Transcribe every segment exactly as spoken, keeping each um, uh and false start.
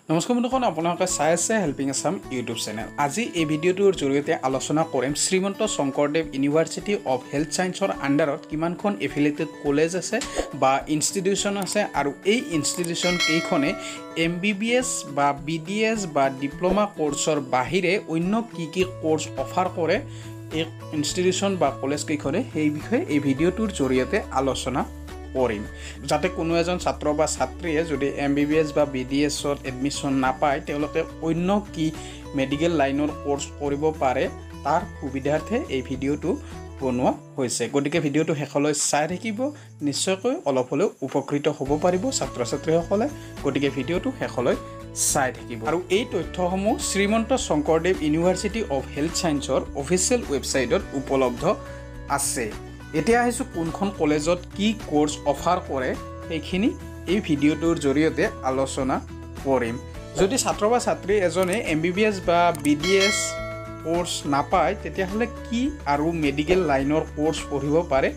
নমস্কাৰ বন্ধুসকল, আপোনালোকে চাই আছে হেল্পিং আছাম ইউটিউব চেনেল। আজি এই ভিডিঅ'টোৰ জৰিয়তে আলোচনা কৰিম Srimanta Sankardev university of health ছায়েন্সৰ আণ্ডাৰত কিমানখন এফিলিয়েটেড কলেজ আছে বা ইনষ্টিটিউশ্যন আছে আৰু এই ইনষ্টিটিউশ্যন কেইখনে এম বি বি এছ বা বি ডি এছ বা ডিপ্ল'মা কোৰ্চৰ বাহিৰে অন্য কি কি কোৰ্চ অফাৰ কৰে এই ইনষ্টিটিউশ্যন বা কলেজ কেইখনে, সেই বিষয়ে এই ভিডিঅ'টোৰ জৰিয়তে আলোচনা কৰিম, যাতে কোনো এজন ছাত্ৰ বা ছাত্ৰীয়ে যদি এম বি বি এছ বা বি ডি এছত এডমিশ্যন নাপায় তেওঁলোকে অন্য কি মেডিকেল লাইনৰ কোৰ্চ কৰিব পাৰে তাৰ সুবিধাৰ্থে এই ভিডিঅ'টো বনোৱা হৈছে। গতিকে ভিডিঅ'টো শেষলৈ চাই থাকিব, নিশ্চয়কৈ অলপ হ'লেও উপকৃত হ'ব পাৰিব ছাত্ৰ ছাত্ৰীসকলে। গতিকে ভিডিঅ'টো শেষলৈ চাই থাকিব আৰু এই তথ্যসমূহ Srimanta Sankardev university of health ছায়েন্সৰ অফিচিয়েল ৱেবছাইটত উপলব্ধ আছে। এতিয়া আহিছোঁ কোনখন কলেজত কি কোৰ্চ অফাৰ কৰে সেইখিনি এই ভিডিঅ'টোৰ জৰিয়তে আলোচনা কৰিম। যদি ছাত্ৰ বা ছাত্ৰী এজনে এম বি বি এছ বা বি ডি এছ কোৰ্চ নাপায় তেতিয়াহ'লে কি আৰু মেডিকেল লাইনৰ কোৰ্চ পঢ়িব পাৰে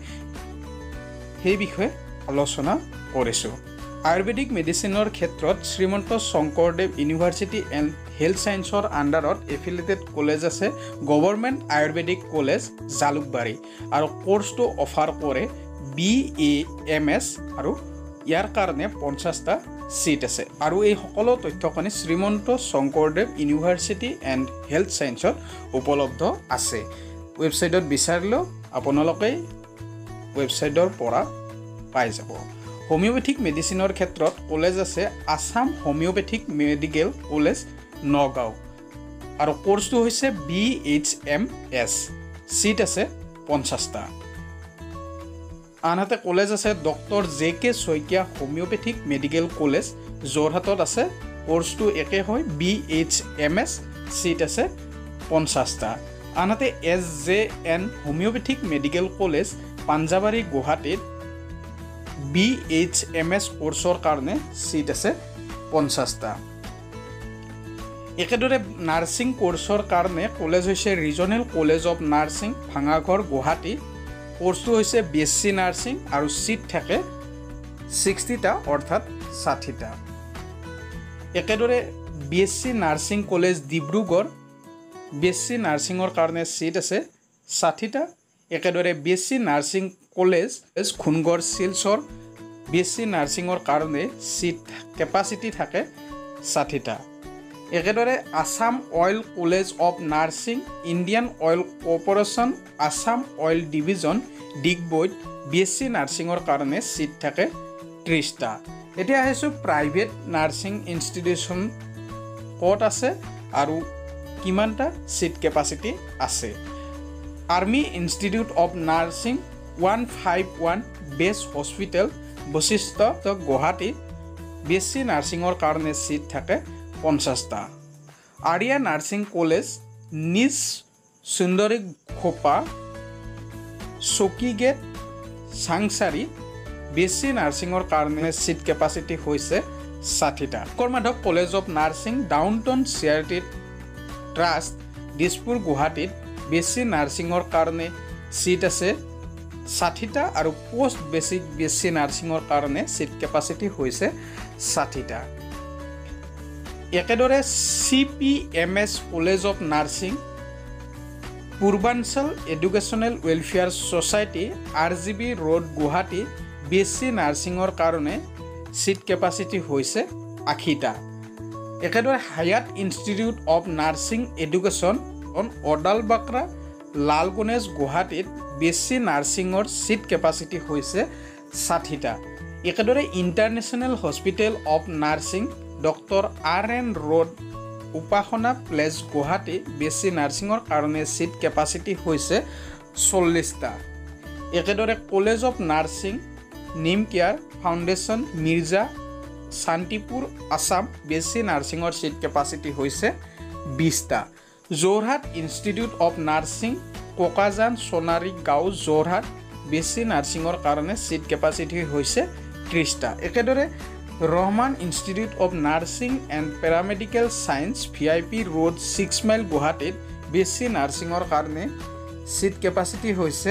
সেই বিষয়ে আলোচনা কৰিছোঁ। আয়ুৰ্বেদিক মেডিচিনৰ ক্ষেত্ৰত Srimanta Sankardev university and health ছায়েন্সৰ আণ্ডাৰত এফিলিয়েটেড কলেজ আছে গভৰ্ণমেণ্ট আয়ুৰ্বেদিক কলেজ জালুকবাৰী, আৰু কোৰ্চটো অফাৰ কৰে বি এ এম এছ আৰু ইয়াৰ কাৰণে পঞ্চাছটা ছিট আছে। আৰু এই সকলো তথ্যখিনি Srimanta Sankardev university and health ছায়েন্সত উপলব্ধ আছে। ৱেবছাইটত বিচাৰিলেও আপোনালোকে ৱেবছাইটৰ পৰা পাই যাব। হোমিঅ'পেথিক মেডিচিনৰ ক্ষেত্ৰত কলেজ আছে Assam homeopathic medical college Nagaon, আৰু কোৰ্চটো হৈছে B H M S, seat আছে পঞ্চাছটা। আনহাতে কলেজ আছে doctor J K Saikia homeopathic medical college যোৰহাটত আছে, কোৰ্চটো একে হয় B H M S, seat আছে পঞ্চাছটা। আনহাতে S J N homeopathic medical college Panjabari গুৱাহাটীত বি এইচ এম এছ কোৰ্চৰ কাৰণে ছিট আছে পঞ্চাছটা। একেদৰে নাৰ্ছিং কোৰ্চৰ কাৰণে কলেজ হৈছে regional college of nursing Bhangagarh Guwahati, কোৰ্চটো হৈছে বি এছ চি নাৰ্ছিং আৰু ছিট থাকে ছিক্সটিটা অৰ্থাৎ ষাঠিটা। একেদৰে B S C nursing college Dibrugarh, B S C নাৰ্ছিঙৰ কাৰণে ছিট আছে ষাঠিটা। একেদৰে B S C nursing college Khungarh Silchar, B S C নাৰ্ছিঙৰ কাৰণে ছিট কেপাচিটি থাকে ষাঠিটা। একেদৰে Assam oil college of nursing Indian oil corporation Assam oil division ডিগবৈত, বি এছ চি নাৰ্ছিঙৰ কাৰণে ছিট থাকে ত্ৰিছটা। এতিয়া আহিছোঁ প্ৰাইভেট নাৰ্ছিং ইনষ্টিটিউশ্যন ক'ত আছে আৰু কিমানটা ছিট কেপাচিটি আছে। Army institute of nursing one five one base hospital Basistha Guwahati, B S C নাৰ্ছিঙৰ কাৰণে ছিট থাকে পঞ্চাছটা। আৰিয়া নাৰ্ছিং কলেজ নিজ সুন্দৰী খোপা চকীগেট চাংচাৰী, বি এছ চি নাৰ্ছিঙৰ কাৰণে ছিট কেপাচিটি হৈছে ষাঠিটা। কৰ্মাধৱ college of nursing downtown C R T trust Dispur গুৱাহাটীত, বি এছ চি নাৰ্ছিঙৰ কাৰণে ছিট আছে ষাঠিটা আৰু post basic B S C নাৰ্ছিঙৰ কাৰণে ছিট কেপাচিটি হৈছে ষাঠিটা। একেদৰে C P M S college of nursing Purbanchal educational welfare society R G B road Guwahati, B S C নাৰ্ছিঙৰ কাৰণে ছিট কেপাচিটি হৈছে আশীটা। একেদৰে Hayat institute of nursing education on Odalbakra Lal Ganesh গুৱাহাটীত, বি এছ চি নাৰ্ছিঙৰ ছিট কেপাচিটি হৈছে ষাঠিটা। একেদৰে international hospital of nursing doctor R N road উপাসনা place Guwahati, B S C নাৰ্ছিঙৰ কাৰণে ছিট কেপাচিটি হৈছে চল্লিছটা। একেদৰে college of nursing Neem care foundation Mirza Shantipur Assam, B S C নাৰ্ছিঙৰ ছিট কেপাচিটি হৈছে বিছটা। Jorhat institute of nursing Kokajan Sonari Gaon Jorhat, B S C নাৰ্ছিঙৰ কাৰণে ছিট কেপাচিটি হৈছে ত্ৰিছটা। একেদৰে Rahman institute of nursing and paramedical science V I P road six mile গুৱাহাটীত, বি এছ চি নাৰ্ছিঙৰ কাৰণে ছিট কেপাচিটি হৈছে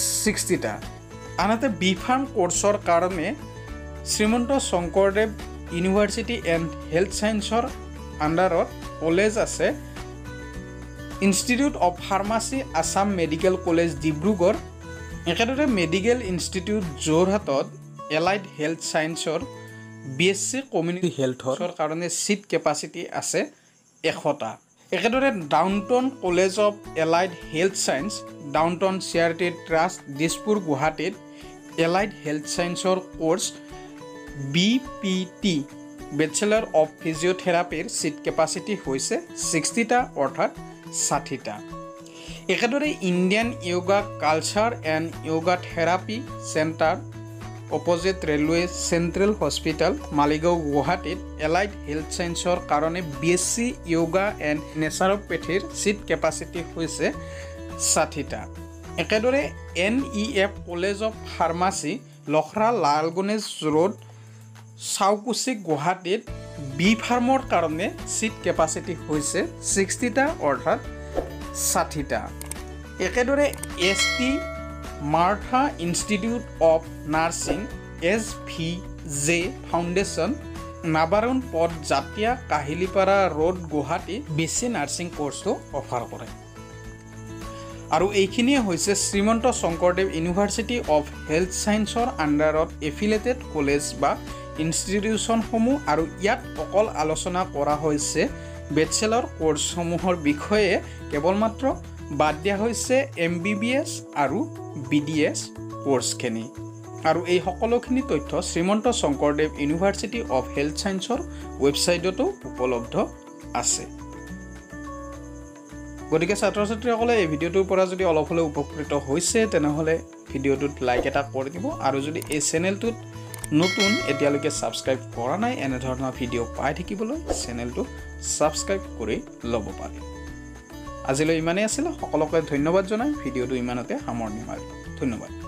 ছিক্সটিটা। আনহাতে বি ফাৰ্ম কোৰ্চৰ কাৰণে Srimanta Sankardev university and health ছায়েন্সৰ আণ্ডাৰত কলেজ আছে institute of pharmacy Assam medical college Dibrugarh একেদৰে মেডিকেল ইনষ্টিটিউট যোৰহাটত এলাইড হেল্থ ছায়েন্সৰ বি এছ চি কমিউনিটি হেল্থৰ কাৰণে ছিট কেপাচিটি আছে এশটা একেদৰে downtown college of allied health science downtown C R T trust Dispur গুৱাহাটীত এলাইড হেল্থ ছায়েন্সৰ কোৰ্ছ B P T bachelor of ফিজিঅ'থেৰাপিৰ ছিট কেপাচিটি হৈছে ছিক্সটিটা অৰ্থাৎ ষাঠিটা একেদৰে Indian yoga culture and yoga therapy centre opposite railway central hospital Maligaon গুৱাহাটীত এলাইড হেল্থ ছায়েন্সৰ কাৰণে B S C yoga and নেচাৰোপেথিৰ ছিট কেপাচিটি হৈছে ষাঠিটা একেদৰে N E F college of pharmacy Lokhra Lal Ganesh road চাউকুচি গুৱাহাটীত বি ফাৰ্মৰ কাৰণে ছিট কেপাচিটি হৈছে ছিক্সটিটা অৰ্থাৎ ষাঠিটা একেদৰে S T Martha institute of nursing S V J foundation নাবাৰণ পথ জাতীয় Kahilipara road Guwahati B C nursing কোৰ্চটো অফাৰ কৰে আৰু এইখিনিয়ে হৈছে Srimanta Sankardev university of health ছায়েন্সৰ আণ্ডাৰত এফিলেটেড কলেজ বা ইনষ্টিটিউশ্যনসমূহ আৰু ইয়াত অকল আলোচনা কৰা হৈছে বেচেলৰ কোৰ্চসমূহৰ বিষয়ে কেৱল মাত্ৰ বাদ দিয়া হৈছে এম বি বি এছ আৰু বি ডি এছ কোৰ্চখিনি আৰু এই সকলোখিনি তথ্য শ্ৰীমন্ত শংকৰদেৱ ইউনিভাৰ্চিটি অফ হেল্থ ছায়েন্সৰ ৱেবছাইটতো উপলব্ধ আছে গতিকে ছাত্ৰ ছাত্ৰীসকলে এই ভিডিঅ'টোৰ পৰা যদি অলপ হ'লেও উপকৃত হৈছে তেনেহ'লে ভিডিঅ'টোত লাইক এটা কৰি দিব আৰু যদি এই চেনেলটোত নতুন এতিয়ালৈকে ছাবস্ক্ৰাইব কৰা নাই এনেধৰণৰ ভিডিঅ' পাই থাকিবলৈ চেনেলটো ছাবস্ক্ৰাইব কৰি ল'ব পাৰে আজিলৈ ইমানেই আছিল সকলোকে ধন্যবাদ জনাই ভিডিঅ'টো ইমানতে সামৰণি মাৰিলোঁ ধন্যবাদ